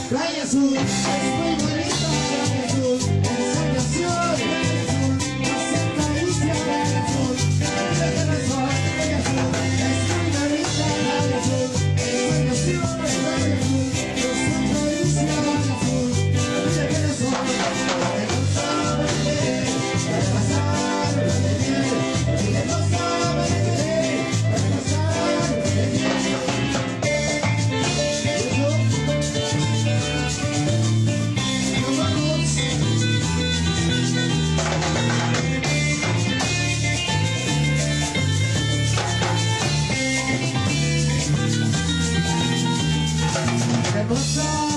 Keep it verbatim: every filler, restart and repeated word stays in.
Playa Azul, es muy bonita Playa Azul, ensoñación, Playa Azul, caricia Playa Azul, mira que no soy Playa Azul, es muy bonita Playa Azul, ensoñación, Playa Azul, caricia Playa Azul, mira que no soy, que no sabe querer, para pasar de bien, que no sabe querer, para pasar de bien. Hermosa